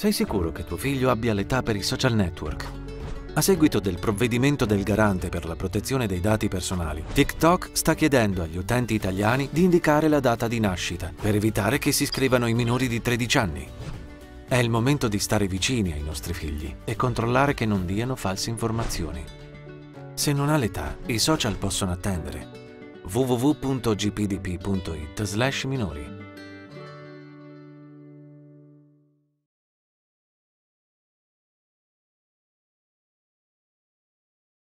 Sei sicuro che tuo figlio abbia l'età per i social network? A seguito del provvedimento del Garante per la protezione dei dati personali, TikTok sta chiedendo agli utenti italiani di indicare la data di nascita per evitare che si iscrivano i minori di 13 anni. È il momento di stare vicini ai nostri figli e controllare che non diano false informazioni. Se non ha l'età, i social possono attendere. www.gpdp.it/minori